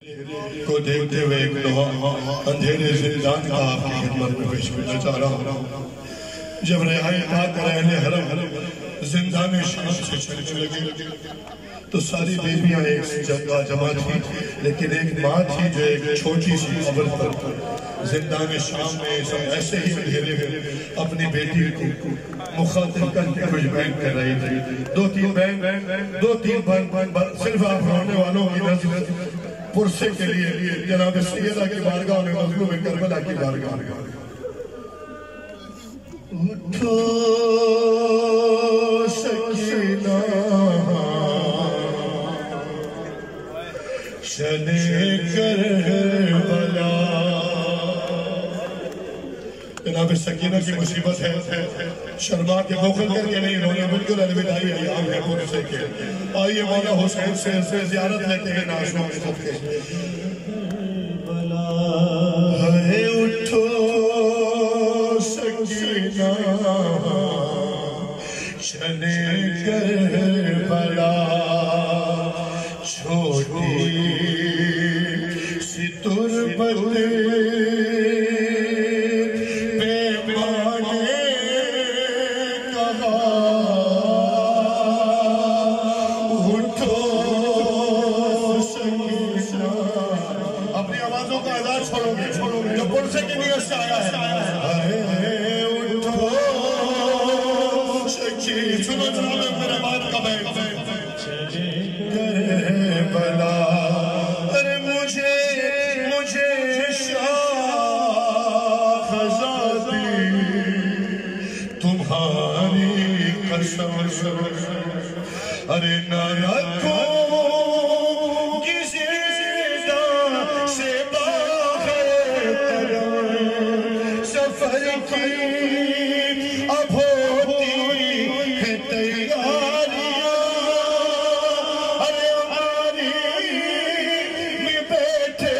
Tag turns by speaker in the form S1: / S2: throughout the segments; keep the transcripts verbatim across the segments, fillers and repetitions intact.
S1: کو دیکھتے ہوئے ایک دعا اندھیرے زندان کا آپ کی خدمت میں پیش کرنا چاہ رہا ہوں۔ جب رہائی پا کر اہل حرم زندان شام سے چلنے لگے تو ساری بیویاں ایک جگہ جمع تھی، لیکن ایک ماں تھی جو ایک چھوٹی سی قبر پر زندان شام میں ایسے ہی اندھیرے میں اپنی بیٹی کو مخاطب کر کے کچھ بین کر رہی تھی۔ دو تین بین دو تین بین صرف آپ رونے والوں کی نظر پرسے کے لیے جناب سیدہ کی بارگاہ میں مظلوم کربلا کی بارگاہ میں اٹھو سکینہ چلے کربلا۔ جناب سکینہ کی مصیبت ہے، شرما کے بخل کر کے نہیں رونا، بالکل الوداعی ایام ہے پرسے کے۔ آئیے مولا حسین سے زیارت لیتے ہیں ناشوں میں خود کے۔ ہے اٹھو سکینہ چلے کربلا، چھوٹی سی تربت ارے نہ رکھو کسی زندہ سے باہر کرم سفر کی اب ہوتی ہے تیاریاں۔ ارے ہماری میں بیٹھے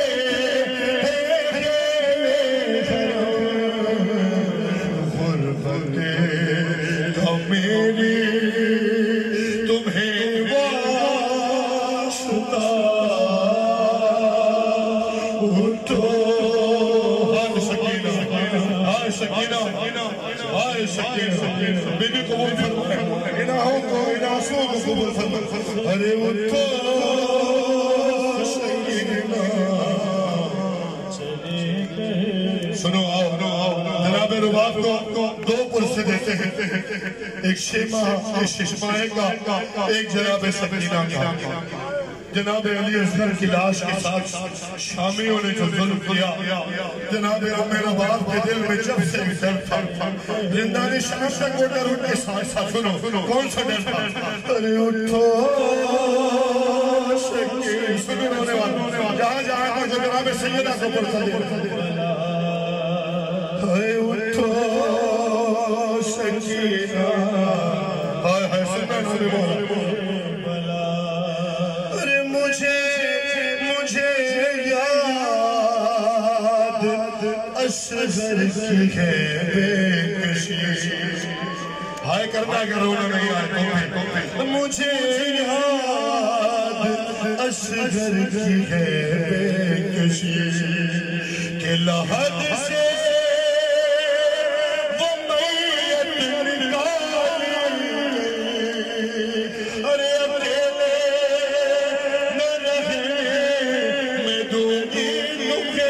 S1: غربت کا میری بیبی قبول فرمائے، الہوں کو الہوں کو قبول فرمائے۔ ارے اٹھو سکینہ سنو آؤ، جناب رباب کو دو پرسے دیتے ہیں، ایک شیمہ ششمائے کا، ایک جناب سکینہ کا۔ جناب علی اصغر کی لاش کے ساتھ شامیوں نے جو ظلم کیا، جناب میرا باپ کے دل میں جب سے بھی درد تھا، زندان شام تک وہ ڈر ان کے ساتھ ساتھ سنو کون سا ڈر تھا؟ ارے اٹھو سکینہ سنو رونے والوں جہاں جہاں کا جو جناب سیدہ کو پرسا دے۔ ارے اٹھو سکینہ ہائے ہائے سننا رونے والا۔ اصغر کی ہے بے کشی، ہائے کرنا کہ رونا نہیں آئے مجھے یاد اصغر کی ہے بے کشی کہ لحد سے وہ میت نکالی۔ ارے اکیلے نہ رہے میں دوں گی مجھے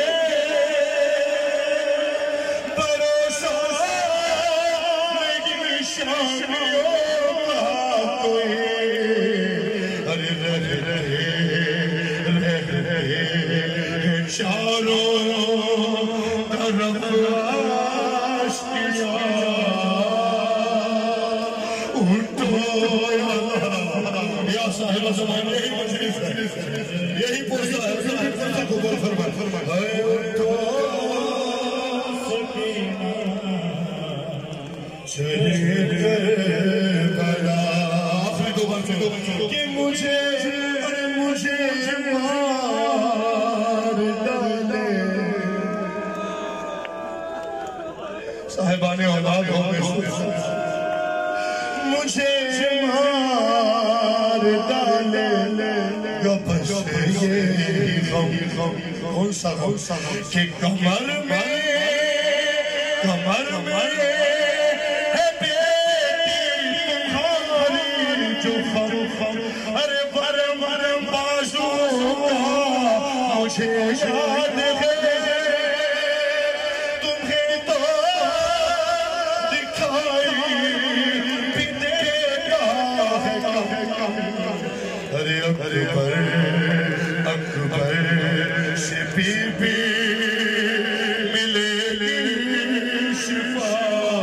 S1: یہی پرسا ہے، یہی پرسا قبول فرمائے۔ اے اٹھو سکینہ چلے کربلا۔ آخری دو بار سنو کہ مجھے مجھے مار ڈالے صاحبان اولاد ہو مجھے مار ڈالے گپس یہ غم غم کون سا غم کہ کمر میں کمر میں ہے بیٹی تمہاری جو خم خم ارے ورم ورم بازو مجھے یاد ہے تمہیں تو دکھائی بھی دیتا ہے کم ارے اکبر اکبر سے بی بی ملے گی شفا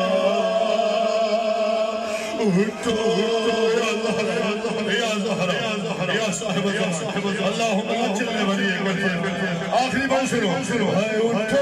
S1: اٹھو یا زہرا یا صاحب اللہم چلنے والی ایک بار آخری بار سنو ہائے اٹھو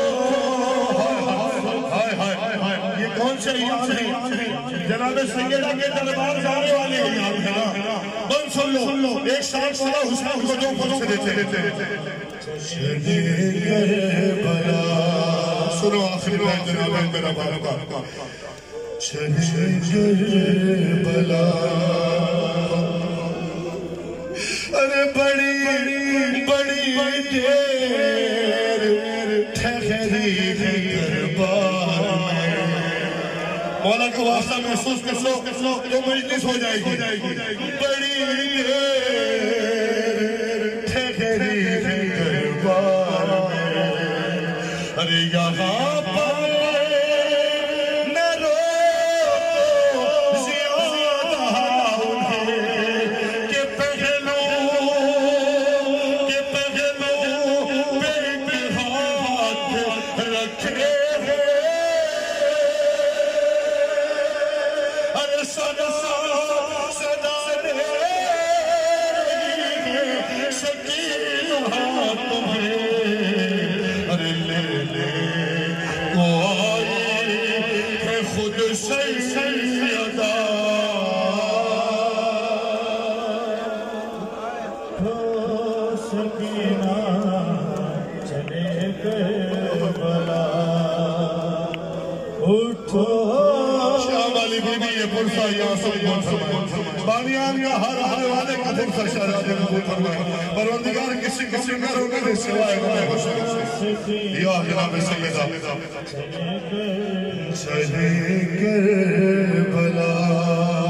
S1: ہائے ہائے ہائے یہ کون سے یاد ہے جناب سیدہ کے دربار جانے والے یاد ہے نا بن سن لو ایک شاک صلاح حسین کو دو پڑھ سے دیتے شہدِ کربلا سنو آخری بار جناب میرا بابا شہدِ کربلا ارے بڑی بڑی دیر ٹھہری ہے دربار میں مولا کا واسطہ محسوس کر لو تو مجلس ہو جائے گی بڑی دیر ٹھہری ہے دربار میں ارے یہاں پر نہ رو زیادہ انہیں کہ پہلو کہ پہلو پہ ایک ہاتھ رکھے ارے صدا صدا رہی سکینہ تمہیں ارے لے لے کو آئی ہے خود سیدہ سکینہ چلے کربلا اٹھو شاہ والی بی بی یہ پرسا یا سب بول فرمائے بانیان کا ہر ہر والے کا پرسا شہرادے میں بول فرمائے پروردگار کسی کسی میں روکے دے سوائے گا میں بسے یا جناب سیدہ چلے کربلا